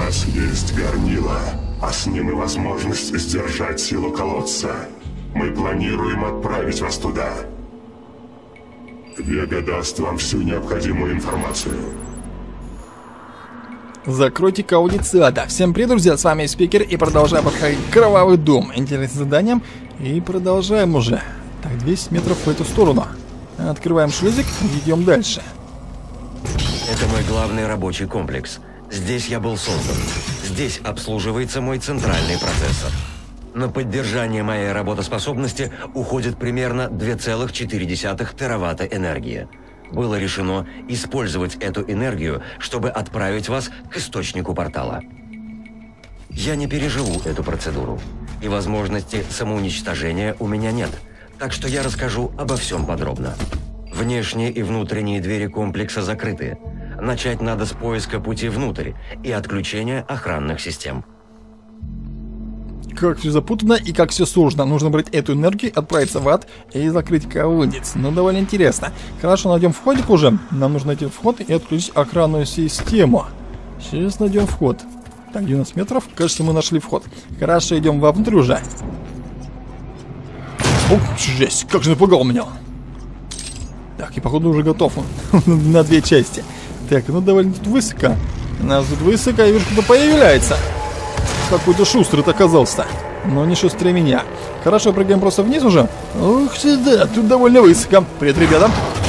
нас есть горнило, а с ним и возможность сдержать силу колодца. Мы планируем отправить вас туда. Вега даст вам всю необходимую информацию. Закройте аудицию. Да, всем привет, друзья, с вами Спикер, и продолжаем проходить Кровавый дом. Интересным заданием. И продолжаем уже. Так, 200 метров в эту сторону. Открываем шлюзик и идем дальше. Это мой главный рабочий комплекс. Здесь я был создан. Здесь обслуживается мой центральный процессор. На поддержание моей работоспособности уходит примерно 2,4 тераватта энергии. Было решено использовать эту энергию, чтобы отправить вас к источнику портала. Я не переживу эту процедуру, и возможности самоуничтожения у меня нет, так что я расскажу обо всем подробно. Внешние и внутренние двери комплекса закрыты. Начать надо с поиска пути внутрь и отключения охранных систем. Как все запутано и как все сложно. Нужно брать эту энергию, отправиться в ад и закрыть колодец. Ну, довольно интересно. Хорошо, найдем входик уже. Нам нужно найти вход и отключить охранную систему. Сейчас найдем вход. Так, 90 метров. Кажется, мы нашли вход. Хорошо, идем вовнутрь уже. Ух, жесть, как же напугал меня. Так, и походу уже готов он. На две части. Так, ну довольно тут высоко. У нас тут высоко, я вижу, кто-то появляется. Какой-то шустрый оказался. Но не шустрее меня. Хорошо, прыгаем просто вниз уже. Ух ты, да, тут довольно высоко. Привет, ребята.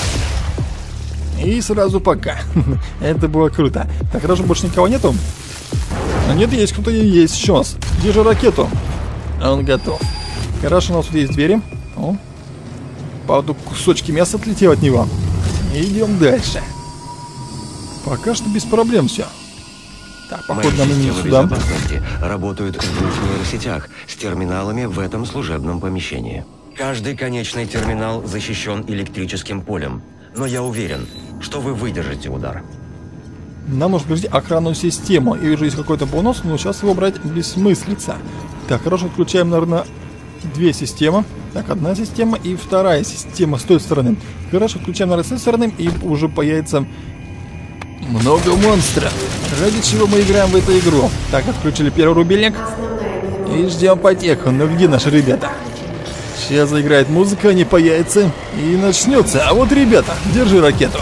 И сразу пока. Это было круто. Так, хорошо, больше никого нету? А нет, есть кто-то и есть сейчас. Держи ракету. Он готов. Хорошо, у нас тут есть двери. О. Правда, кусочки мяса отлетел от него. Идем дальше. Пока что без проблем все. Так, походу нам не сюда. Безопасности работают в двух нейросетях с терминалами в этом служебном помещении. Каждый конечный терминал защищен электрическим полем, но я уверен, что вы выдержите удар. Нам нужно провести охранную систему. И вижу, есть какой-то бонус, но сейчас его брать бессмыслица. Так, хорошо, отключаем, наверное, две системы. Так, одна система и вторая система с той стороны. Хорошо, отключаем, наверное, с той стороны, и уже появится много монстров. Ради чего мы играем в эту игру? Так, отключили первый рубильник. И ждем потеху. Ну где наши ребята? Сейчас заиграет музыка, они появятся и начнется. А вот, ребята, держи ракету.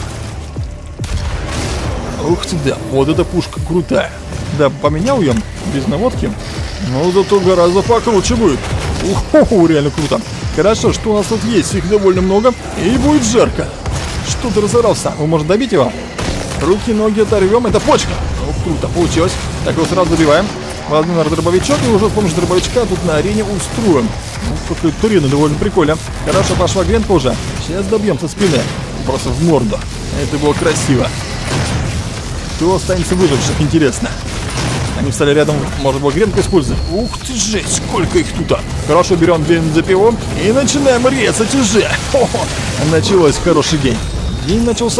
Ух ты, да, вот эта пушка крутая. Да, поменял ее без наводки. Ну, зато гораздо покруче будет. Ух, реально круто. Хорошо, что у нас тут есть? Их довольно много. И будет жарко. Что ты разорался? Вы можете добить его? Руки, ноги оторвем. Это почка. Ух, круто, получилось. Так, его сразу добиваем. Возьмем, наверное, дробовичок. И уже с помощью дробовичка тут на арене устроим. Ух, какая турина, довольно прикольно. Хорошо, пошла гренка уже. Сейчас добьем со спины. Просто в морду. Это было красиво. Кто останется выживших, интересно. Они встали рядом, может быть, гренку использовать. Ух ты, жесть, сколько их тут. Хорошо, берем бензопилу и начинаем резать уже. Хо-хо. Началось хороший день. День начался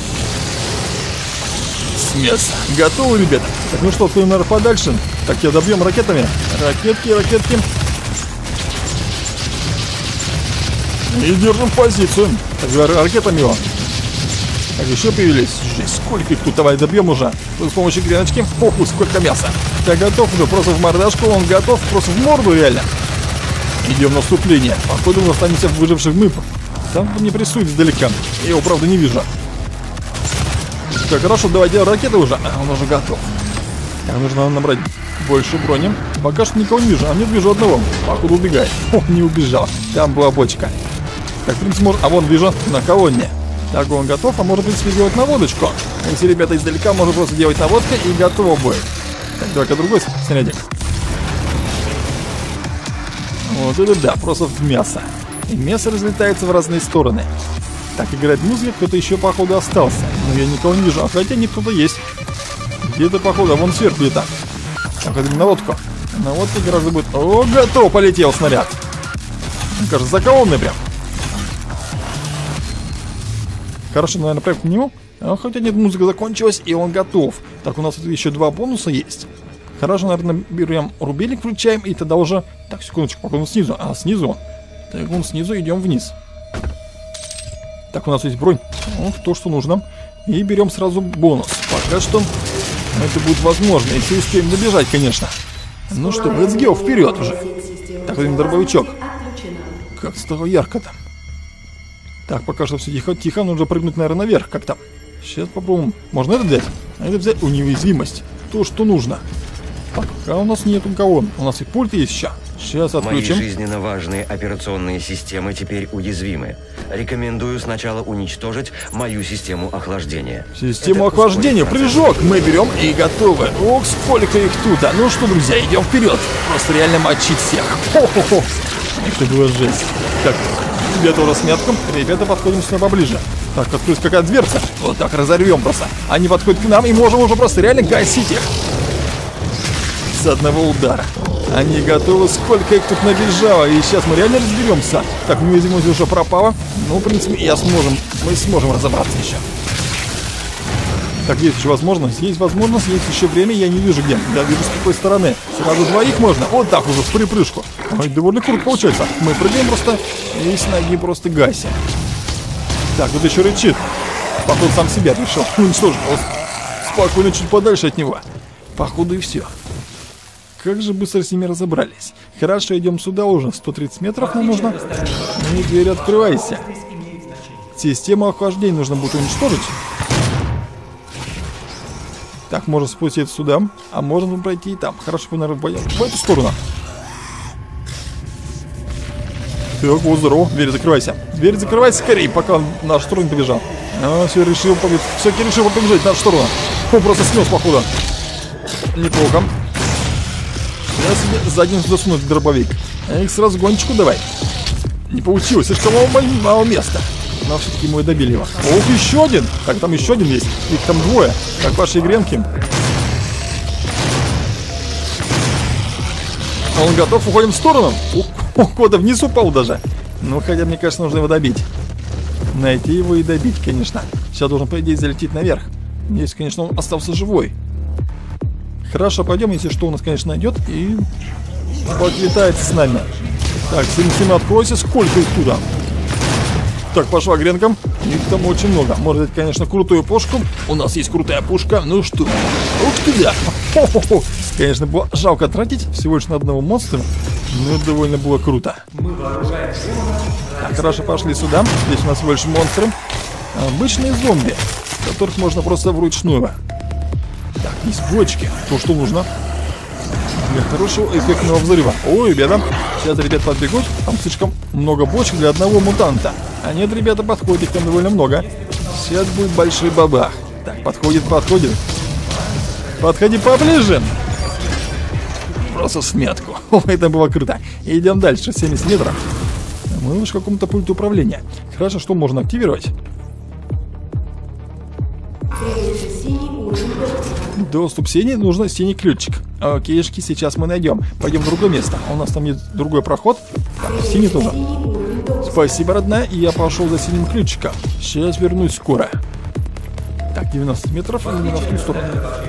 с мяса. Готовы, ребята? Так, ну что, отходим, наверное, подальше. Так, я добьем ракетами. Ракетки, ракетки. И держим позицию. Так, ракетами его. Так, еще появились. Жесть, сколько их тут. Давай добьем уже. Тут с помощью греночки. Оху, сколько мяса. Так, готов уже просто в мордашку. Он готов просто в морду, реально. Идем в наступление. Походу мы останемся в выживших мып. Там не прессует издалека. Я его, правда, не вижу. Так, хорошо, давай делаем ракеты уже. Он уже готов. Так, нужно набрать больше брони. Пока что никого не вижу. А нет, вижу одного. Походу убегает. О, не убежал. Там была бочка. Так, в принципе, может... А вон вижу на колонне. Так, он готов, а может, в принципе, делать наводочку. Если ребята издалека, можно просто делать наводку и готово будет. Так, давай-ка другой снарядик. Вот это да, просто в мясо. И мясо разлетается в разные стороны. Так, играет музыка, кто-то еще, походу, остался. Но я никого не вижу, а хотя не кто-то есть. Где-то, походу, а вон сверху где-то. Так, это наводку. Наводка гораздо будет... О, готов, полетел снаряд. Мне кажется, за колонной прям. Хорошо, наверное, прям к нему. Хотя нет, музыка закончилась, и он готов. Так, у нас тут еще два бонуса есть. Хорошо, наверное, берем рубильник, включаем, и тогда уже... Так, секундочку, пока он снизу. А, снизу. Так, он снизу, идем вниз. Так, у нас есть бронь. Вот то, что нужно. И берем сразу бонус. Пока что Это будет возможно, если успеем добежать, конечно. Ну что, let's go, вперед уже. Так, возьмем дробовичок. Как стало ярко там. Так, пока что все тихо, нужно прыгнуть, наверное, наверх как-то. Сейчас попробуем. Можно это взять? А это взять уязвимость. То, что нужно. Так, а у нас нет никого. У нас и пульт есть еще. Сейчас отключим. Мои жизненно важные операционные системы теперь уязвимы. Рекомендую сначала уничтожить мою систему охлаждения. Систему охлаждения, прыжок мы берем и готовы. Ох, сколько их тут. Ну что, друзья, идем вперед. Просто реально мочить всех. Хо-хо-хо. Это было жесть. Так, ребята уже с метком. Ребята, подходим сюда поближе. Так, открылась какая дверца. Вот так разорвем просто. Они подходят к нам и можем уже просто реально гасить их. С одного удара. Они готовы, сколько их тут набежало. И сейчас мы реально разберемся. Так, неуязвимость уже пропала. Ну, в принципе, мы сможем разобраться еще. Так, есть еще возможность. Есть возможность, есть еще время. Я не вижу где. Я вижу с какой стороны. Сразу двоих можно. Вот так уже, в припрыжку. Ой, довольно круто получается. Мы прыгаем просто и с ноги просто гасим. Так, тут еще рычит. Походу сам себя решил уничтожить. Спокойно, чуть подальше от него. Походу и все. Как же быстро с ними разобрались. Хорошо, идем сюда уже. 130 метров нам нужно. И дверь открывайся. Систему охлаждения нужно будет уничтожить. Так, можно спуститься сюда. А можно пройти и там. Хорошо, наверное, в эту сторону. Так, вот здорово. Дверь закрывайся. Дверь закрывайся скорее, пока он в нашу сторону побежал. А, все, решил побежать. Все-таки решил побежать в нашу сторону. Он просто снес, походу. Неплохо. Я себе задницу засунуть дробовик. А их сразу гоночку давай. Не получилось, слишком мало места. Но все-таки мы добили его. Ох, еще один. Так, там еще один есть. Их там двое. Как ваши гренки. Он готов, уходим в сторону. Ох, куда вниз упал даже. Ну, хотя, мне кажется, нужно его добить. Найти его и добить, конечно. Сейчас должен, по идее, залететь наверх. Если, конечно, он остался живой. Хорошо, пойдем, если что, у нас, конечно, найдет и подлетает с нами. Так, 77 откройся, сколько их туда? Так, пошла гренкам. Их там очень много. Может быть, конечно, крутую пушку. У нас есть крутая пушка. Ну что? Ух ты, да! Хо-хо-хо. Конечно, было жалко тратить всего лишь на одного монстра. Но это довольно было круто. Так, хорошо, пошли сюда. Здесь у нас всего лишь монстры. Обычные зомби, которых можно просто вручную. Так, есть бочки. То, что нужно для хорошего эффектного взрыва. Ой, ребята, сейчас ребят подбегут. Там слишком много бочек для одного мутанта. А нет, ребята, подходит, их там довольно много. Сейчас будет большой бабах. Так, подходит. Подходи поближе. Просто смятку. О, это было круто. Идем дальше, 70 метров. Мы лишь в каком-то пульте управления. Хорошо, что можно активировать? Доступ синий, нужно синий ключик. Окейшки, сейчас мы найдем. Пойдем в другое место. У нас там есть другой проход. Так, синий тоже. Спасибо, родная. И я пошел за синим ключиком. Сейчас вернусь скоро. Так, 90 метров, именно в ту сторону.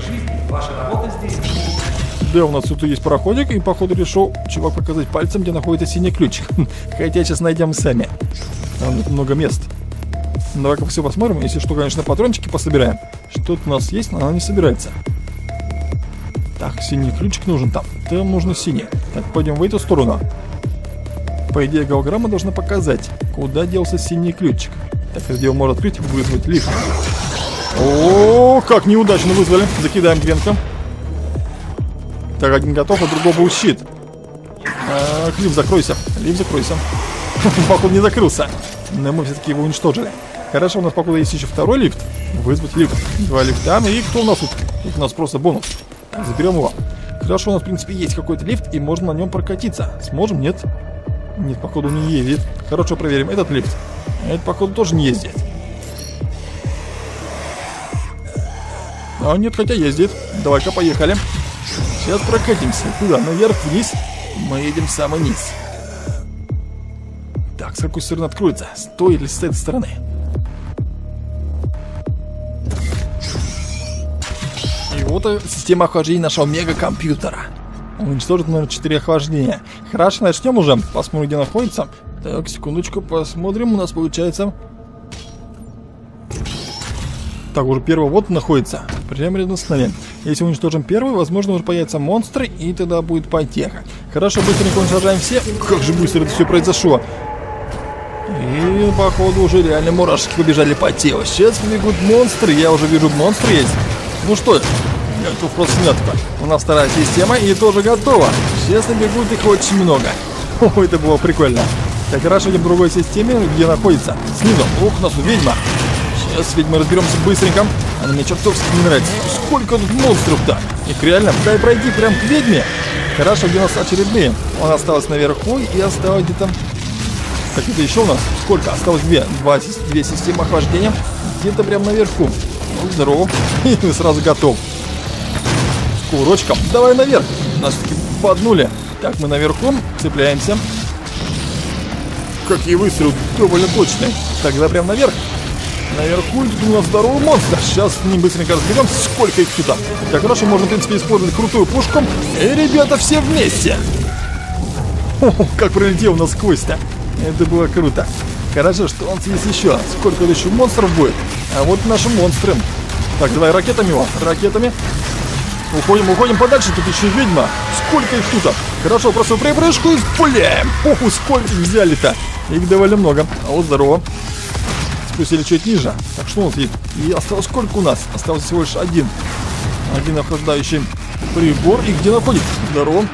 Да, у нас тут есть проходик, и походу решил чувак показать пальцем, где находится синий ключик. Хотя сейчас найдем сами. Там много мест. Давай-ка все посмотрим. Если что, конечно, патрончики пособираем. Что-то у нас есть, но она не собирается. Так, синий ключик нужен там. Там нужно синий. Так, пойдем в эту сторону. По идее, голограмма должна показать, куда делся синий ключик. Так, где его можно открыть, вызвать лифт. О, как неудачно вызвали. Закидаем гренком. Так, один готов, а другого будет щит. Лифт закройся. Лифт закройся. Походу не закрылся. Но мы все-таки его уничтожили. Хорошо, у нас, походу, есть еще второй лифт. Вызвать лифт. 2 лифта. И кто у нас тут? Тут у нас просто бонус. Заберем его. Хорошо, у нас, в принципе, есть какой-то лифт, и можно на нем прокатиться. Сможем? Нет? Нет, походу, не ездит. Хорошо, проверим. Этот лифт. Этот, походу, тоже не ездит. А нет, хотя ездит. Давай-ка, поехали. Сейчас прокатимся. Куда? Наверх, вниз. Мы едем в самый низ. Так, с какой стороны откроется? С той или с этой стороны? И вот система охлаждения нашего мегакомпьютера. Уничтожит номер 4 охлаждения. Хорошо, начнем уже. Посмотрим, где находится. Так, секундочку, посмотрим. У нас получается... Так, уже первый вот находится. Прямо рядом с нами. Если уничтожим первый, возможно, уже появятся монстры, и тогда будет потеха. Хорошо, быстренько уничтожаем все. Как же быстро это все произошло. И, походу, уже реально мурашки побежали по телу. Сейчас бегут монстры, я уже вижу, монстры есть. Ну что, готов просто метко. У нас вторая система и тоже готова. Сейчас набегут их очень много. О, это было прикольно. Так, хорошо, идем в другой системе, где находится. Снизу. Ух, у нас тут ведьма. Сейчас с ведьмой разберемся быстренько. Она мне чертовски не нравится. Сколько тут монстров-то? Их реально, дай пройти прям к ведьме. Хорошо, где у нас очередные? Он осталось наверху и осталось где-то... Какие-то еще у нас? Сколько? Осталось две системы охлаждения. Где-то прям наверху. Ну, здорово. И сразу готов. С курочком. Давай наверх. Нас таки поднули. Так, мы наверху. Цепляемся. Какие выстрелы довольно точные. Так, давай прям наверх. Наверху тут у нас здоровый монстр. Сейчас с ним быстренько разберемся, сколько их тут. Так, хорошо, можно, в принципе, использовать крутую пушку. И, ребята, все вместе. О, как пролетел у нас сквозь-то. Это было круто. Хорошо, что у нас есть еще. Сколько еще монстров будет? А вот наши монстры. Так, давай ракетами его. Ракетами. Уходим подальше. Тут еще ведьма. Сколько их тут? Хорошо, просто припрыжку и пуляем. Ох, сколько их взяли-то. Их довольно много. А вот здорово. Спустили чуть ниже. Так, что у нас есть? И осталось сколько у нас? Осталось всего лишь один охлаждающий прибор. И где находится? Здорово.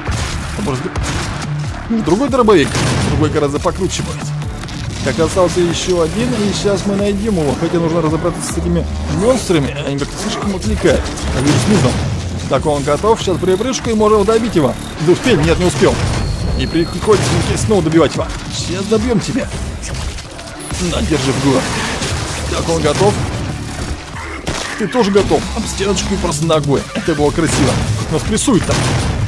Другой дробовик. Другой гораздо покруче будет. Так, остался еще один. И сейчас мы найдем его. Хотя нужно разобраться с этими монстрами. Они как-то слишком отвлекают. Я вижу снизу. Так, он готов. Сейчас припрыжку и можем добить его. Да успел? Нет, не успел. И приходится снова добивать его. Сейчас добьем тебя. На, держи в голову. Так, он готов. Ты тоже готов. Об стеночку и просто ногой. Это было красиво. Нас прессует там.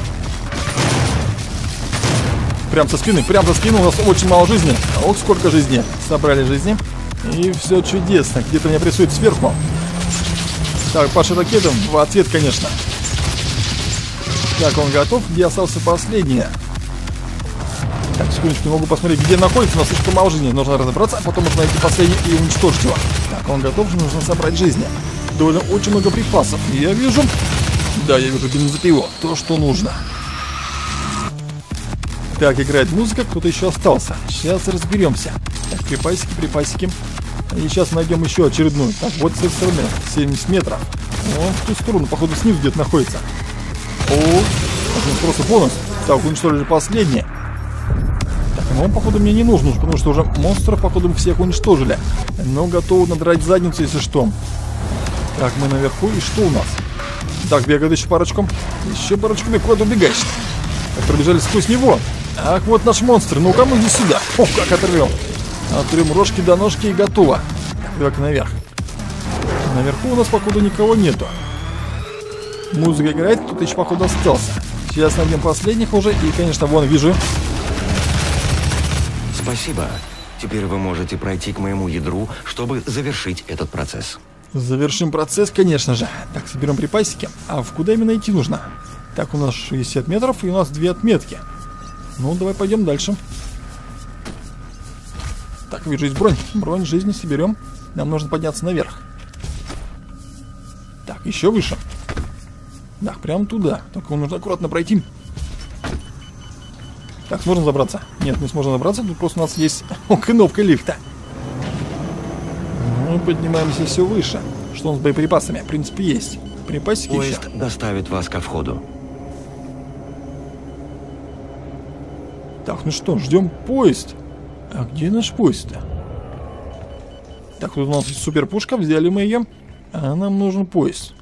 Прям со спины у нас очень мало жизни. Ох, сколько жизни. Собрали жизни. И все чудесно. Где-то меня прессует сверху. Так, Паша ракетом в ответ, конечно. Так, он готов. Где остался последний? Так, секундочку, не могу посмотреть, где находится. У нас слишком мало жизни. Нужно разобраться, а потом нужно найти последний и уничтожить его. Так, он готов. Нужно собрать жизни. Довольно очень много припасов. Я вижу. Да, я вижу бензопилу. То, что нужно. Так, играет музыка, кто-то еще остался. Сейчас разберемся. Так, припасики. И сейчас найдем еще очередную. Так, вот с этой стороны. 70 метров. Вон в ту сторону, походу, снизу где-то находится. О, просто бонус. Так, уничтожили последнее. Так, а он, походу, мне не нужен, потому что уже монстров, походу, мы всех уничтожили. Но готовы надрать задницу, если что. Так, мы наверху. И что у нас? Так, бегает еще парочку. Еще парочку. Куда убегаешь? Так, пробежали сквозь него. Ах, вот наш монстр. Ну-ка, мы иди сюда. О, как оторвем. Отрем рожки до ножки и готово. Так, давай-ка наверх. Наверху у нас, походу, никого нету. Музыка играет, кто-то еще, походу, остался. Сейчас найдем последних уже. И, конечно, вон, вижу. Спасибо. Теперь вы можете пройти к моему ядру, чтобы завершить этот процесс. Завершим процесс, конечно же. Так, соберем припасики. А в куда именно идти нужно? Так, у нас 60 метров, и у нас 2 отметки. Ну, давай пойдем дальше. Так, вижу, есть бронь. Бронь жизни соберем. Нам нужно подняться наверх. Так, еще выше. Так, прям туда. Только нужно аккуратно пройти. Так, сможем забраться? Нет, не сможем забраться. Тут просто у нас есть кнопка лифта. Ну, поднимаемся все выше. Что у нас с боеприпасами? В принципе, есть. Припасики еще. Поезд доставит вас ко входу. Так, ну что, ждем поезд. А где наш поезд-то? Так, тут у нас есть суперпушка, взяли мы ее. А нам нужен поезд.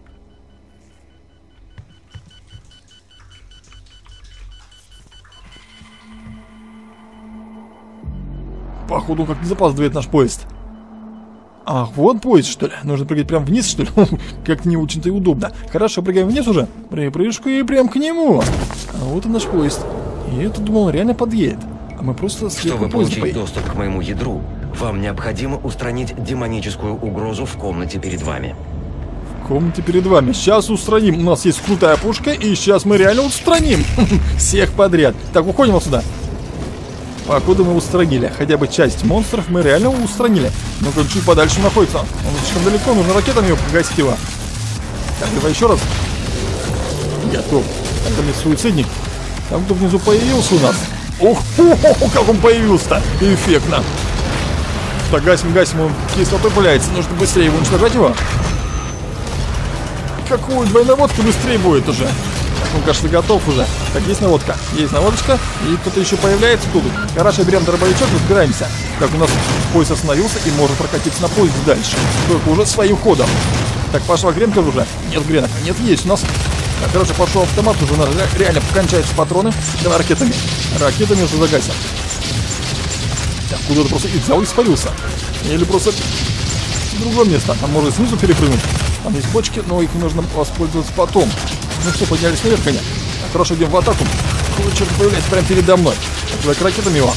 Походу, как не запаздывает наш поезд. Ах, вот поезд, что ли? Нужно прыгать прям вниз, что ли? Как-то не очень-то и удобно. Хорошо, прыгаем вниз уже. Припрыжку и прям к нему. А вот и наш поезд. И я тут думал, он реально подъедет. А мы просто сверху Чтобы получить доступ к моему ядру, вам необходимо устранить демоническую угрозу в комнате перед вами. В комнате перед вами. Сейчас устраним. У нас есть крутая пушка, и сейчас мы реально устраним. Всех подряд. Так, уходим отсюда. Походу мы устранили. Хотя бы часть монстров мы реально устранили. Но чуть подальше находится. Он слишком далеко, нужно ракетами его погасить его. Так, давай еще раз. Готов. Это не суицидник. Там кто внизу появился у нас. Ух, как он появился-то. Эффектно. Так, гасим, он кислотой пыляется. Нужно быстрее его уничтожать его. Какую двойноводку быстрее будет уже. Так, он, кажется, готов уже. Так, есть наводка. Есть наводочка. И кто-то еще появляется тут. Хорошо, берем дробовичок, разбираемся. Так, у нас поезд остановился и может прокатиться на поезде дальше. Только уже своим ходом. Так, пошла гренка уже. Нет гренок. Нет, есть у нас. Так, короче, пошел автомат. Уже у нас реально кончаются патроны. Давай ракетами. Ракетами уже загасим. Так, куда-то просто Икзауль спалился. Или просто в другое место. А может снизу перепрыгнуть. Там есть бочки, но их нужно воспользоваться потом. Ну что, поднялись наверх, коня. Так, хорошо, идем в атаку. Какой черт появляется прямо передо мной. Так, давай к ракетам его.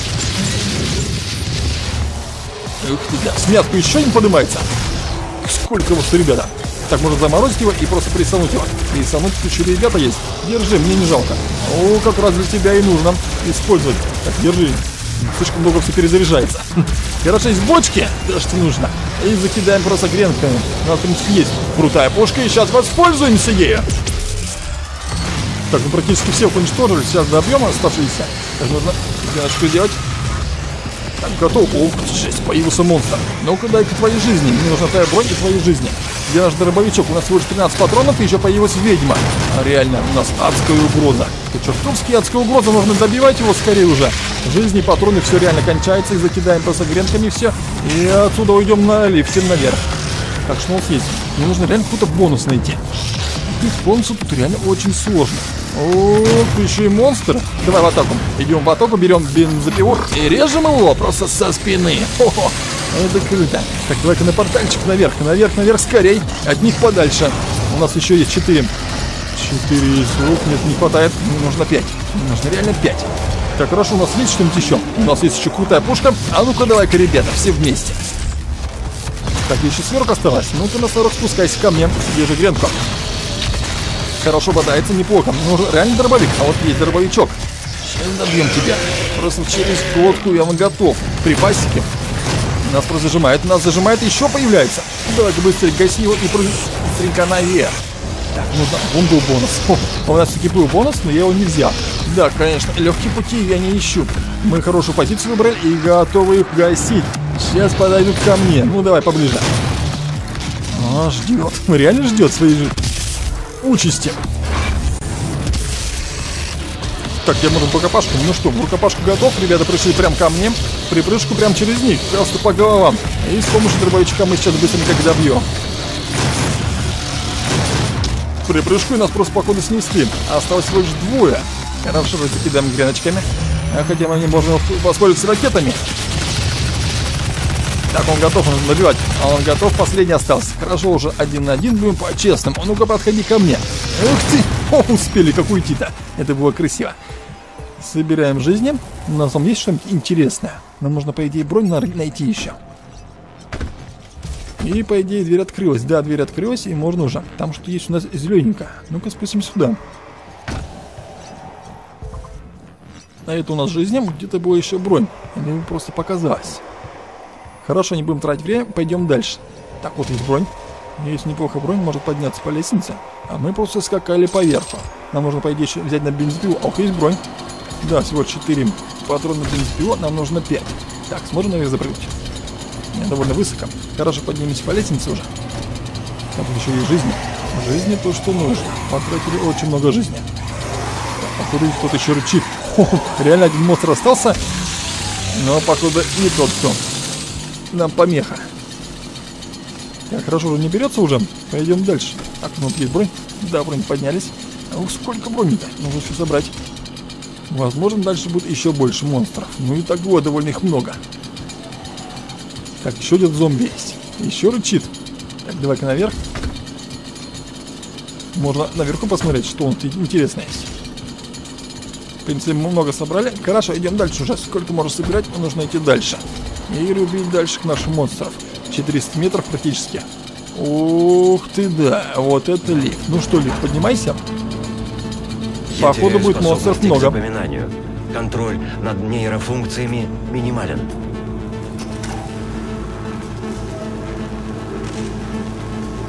Ух ты, да. Смятку еще не поднимается. Сколько вас, ребята. Так, можно заморозить его и просто присануть его. Присануть, еще ребята есть. Держи, мне не жалко. О, как раз для тебя и нужно использовать. Так, держи. Слишком много все перезаряжается. Короче, есть бочки, то, что нужно. И закидаем просто гренками. У нас, в принципе, есть крутая пушка, и сейчас воспользуемся ею. Так, мы практически всех уничтожили. Сейчас добьем оставшиеся. Так, нужно греночку делать. Так, готов. Ох, жесть, появился монстр. Ну-ка, дай-ка твоей жизни. Мне нужна твоя бронь и твоей жизни. Где наш дробовичок? У нас всего лишь 13 патронов, и еще появилась ведьма. А реально, у нас адская угроза. Это чертовски адская угроза, нужно добивать его скорее уже. Жизни, патроны, все реально кончается, и закидаем просто гренками все. И отсюда уйдем на лифте наверх. Так, что у нас есть? Мне нужно реально какой-то бонус найти. И бонусы тут реально очень сложно. О, еще и монстр. Давай в атаку. Идем в атаку, берем бензопилу и режем его просто со спины. Хо-хо. Это круто. Так, давай-ка на портальчик наверх, наверх, скорей. От них подальше. У нас еще есть 4. 4 из рук. Нет, не хватает. Мне нужно 5. Мне нужно реально 5. Так, хорошо, у нас есть что-нибудь еще. У нас есть еще крутая пушка. А ну-ка, давай-ка, ребята, все вместе. Так, еще сверху осталось. Ну-ка, на 40 спускайся ко мне. Держи гренку. Хорошо бодается, неплохо. Нужен реально дробовик. А вот есть дробовичок. Сейчас добьем тебя. Просто через глотку я готов. Припасики. Нас просто зажимает. Нас зажимает, еще появляется. Давай-ка быстрее гаси его и быстренько наверх. Так, нужно. Вон был бонус. У нас таки был бонус, но я его не взял. Да, конечно, легкие пути я не ищу. Мы хорошую позицию выбрали и готовы их гасить. Сейчас подойдут ко мне. Ну, давай поближе. А, ждет. Реально ждет своей участи. Так, я можно в рукопашку. Ну что, в рукопашку готов. Ребята пришли прям ко мне. Припрыжку прям через них. Просто по головам. И с помощью дробовичка мы сейчас быстренько добьем. Припрыжку и нас просто походу снесли. Осталось всего лишь 2. Хорошо, закидаем греночками. Хотя мы не можем воспользоваться ракетами. Так, он готов, нужно добивать. А он готов, последний остался. Хорошо, уже 1 на 1 будем по-честному. Ну-ка, подходи ко мне. Ух ты! О, успели, как уйти-то. Это было красиво. Собираем жизни. У нас там есть что-нибудь интересное. Нам нужно, по идее, бронь найти еще. И, по идее, дверь открылась. Да, дверь открылась, и можно уже. Там что есть у нас зелененько. Ну-ка, спустимся сюда. А это у нас жизнь. Где-то была еще бронь. Или просто показалось. Хорошо, не будем тратить время, пойдем дальше. Так, вот есть бронь. Есть неплохо бронь, может подняться по лестнице. А мы просто скакали поверху. Нам нужно, по идее, еще взять на бензопилу. Ох, есть бронь. Да, всего 4 патрона на бензопилу, нам нужно 5. Так, сможем наверх запрыгнуть? Нет, довольно высоко. Хорошо, поднимемся по лестнице уже. Там еще есть жизни. Жизни то, что нужно. Потратили очень много жизни. Так, походу, кто-то еще рычит. Реально один монстр остался. Но, походу, не тот, кто нам помеха. Так, хорошо, уже не берется уже. Пойдем дальше. Так, ну есть бронь. Да, бронь поднялись. Ух, сколько брони-то. Нужно все собрать. Возможно, дальше будет еще больше монстров. Ну и так вот, довольно их много. Так, еще один зомби есть. Еще рычит. Так, давай-ка наверх. Можно наверху посмотреть, что он интересное есть. В принципе, мы много собрали. Хорошо, идем дальше уже. Сколько можно собирать, нужно идти дальше. И рубить дальше к нашим монстрам. 400 метров практически. Ух ты, да. Вот это лифт. Ну что, лифт, поднимайся. Походу будет монстров много. Контроль над нейрофункциями минимален.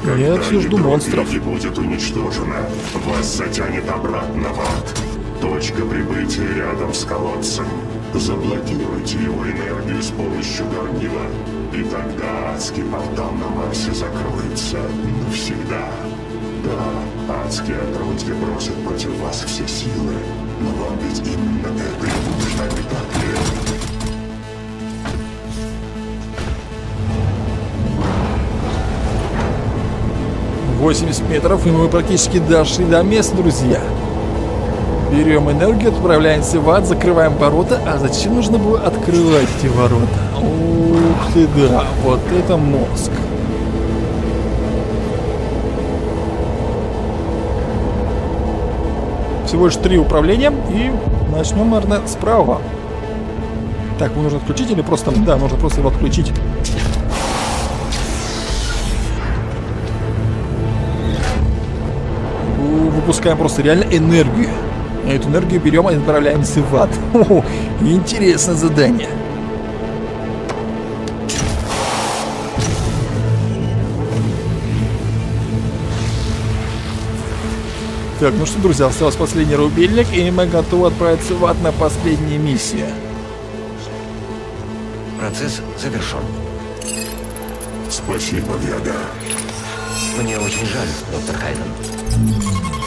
Я все жду ядро монстров. Вики будет уничтожено, вас затянет обратно в ад. Точка прибытия рядом с колодцем. Заблокируйте его энергию с помощью горнила, и тогда адский портал на Марсе закроется навсегда. Да, адские отродья бросят против вас все силы, но вам ведь именно это и нужно, не так ли? 80 метров, и мы практически дошли до места, друзья. Берем энергию, отправляемся в ад, закрываем ворота. А зачем нужно было открывать эти ворота? Ух ты, да, вот это мозг. Всего лишь 3 управления, и начнем, наверное, справа. Так, его нужно отключить или просто... Да, нужно просто его отключить. Выпускаем просто реально энергию. Эту энергию берем и отправляемся в ад. О, интересное задание. Так, ну что, друзья, осталось последний рубильник, и мы готовы отправиться в ад на последнюю миссию. Процесс завершен. Спасибо, Вега. Мне очень жаль, доктор Хайден.